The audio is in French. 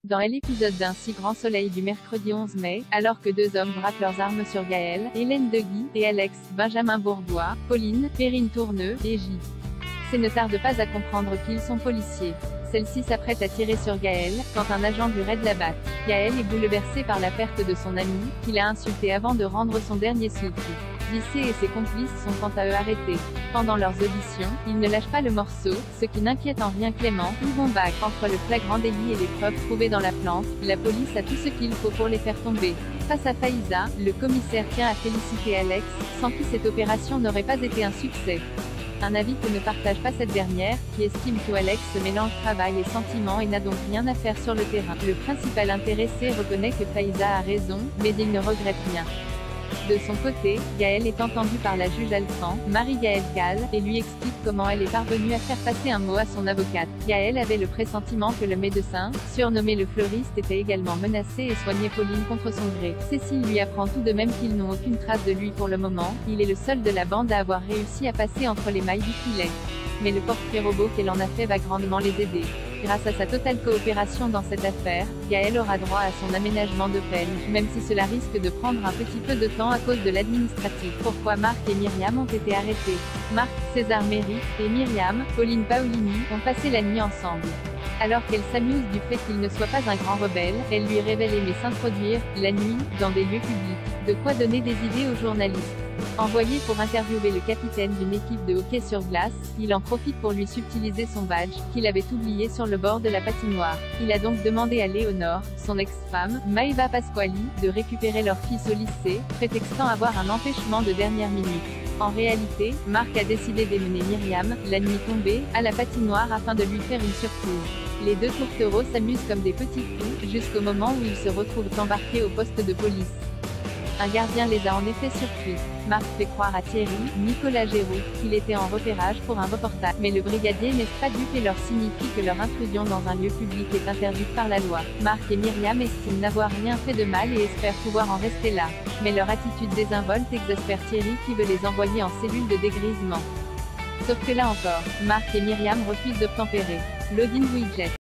Dans l'épisode d'un si grand soleil du mercredi 11 mai, alors que deux hommes braquent leurs armes sur Gaël, Hélène Deguy et Alex, Benjamin Bourgois, Pauline, Perrine Tourneux, et J. C ne tarde pas à comprendre qu'ils sont policiers. Celle-ci s'apprête à tirer sur Gaël, quand un agent lui raide la batte. Gaël est bouleversé par la perte de son ami, qu'il a insulté avant de rendre son dernier souffle. JC et ses complices sont quant à eux arrêtés. Pendant leurs auditions, ils ne lâchent pas le morceau, ce qui n'inquiète en rien Clément, Yvon Bach. Entre le flagrant délit et les preuves trouvées dans la plante, la police a tout ce qu'il faut pour les faire tomber. Face à Faiza, le commissaire tient à féliciter Alex, sans qui cette opération n'aurait pas été un succès. Un avis que ne partage pas cette dernière, qui estime que Alex mélange travail et sentiment et n'a donc rien à faire sur le terrain. Le principal intéressé reconnaît que Faiza a raison, mais il ne regrette rien. De son côté, Gaël est entendue par la juge Alsan, Marie-Gaëlle Calle, et lui explique comment elle est parvenue à faire passer un mot à son avocate. Gaël avait le pressentiment que le médecin, surnommé le fleuriste, était également menacé et soignait Pauline contre son gré. Cécile lui apprend tout de même qu'ils n'ont aucune trace de lui pour le moment, il est le seul de la bande à avoir réussi à passer entre les mailles du filet. Mais le portrait robot qu'elle en a fait va grandement les aider. Grâce à sa totale coopération dans cette affaire, Gaël aura droit à son aménagement de peine, même si cela risque de prendre un petit peu de temps à cause de l'administratif. Pourquoi Marc et Myriam ont été arrêtés? Marc, César Méric, et Myriam, Pauline Paolini, ont passé la nuit ensemble. Alors qu'elle s'amuse du fait qu'il ne soit pas un grand rebelle, elle lui révèle aimer s'introduire, la nuit, dans des lieux publics. De quoi donner des idées aux journalistes. Envoyé pour interviewer le capitaine d'une équipe de hockey sur glace, il en profite pour lui subtiliser son badge, qu'il avait oublié sur le bord de la patinoire. Il a donc demandé à Léonore, son ex-femme, Maëva Pasquali, de récupérer leur fils au lycée, prétextant avoir un empêchement de dernière minute. En réalité, Marc a décidé d'emmener Myriam, la nuit tombée, à la patinoire afin de lui faire une surprise. Les deux tourtereaux s'amusent comme des petits fous, jusqu'au moment où ils se retrouvent embarqués au poste de police. Un gardien les a en effet surpris. Marc fait croire à Thierry, Nicolas Géroux, qu'il était en repérage pour un reportage. Mais le brigadier n'est pas dupe et leur signifie que leur intrusion dans un lieu public est interdite par la loi. Marc et Myriam estiment n'avoir rien fait de mal et espèrent pouvoir en rester là. Mais leur attitude désinvolte exaspère Thierry qui veut les envoyer en cellule de dégrisement. Sauf que là encore, Marc et Myriam refusent d'obtempérer. Loading widget.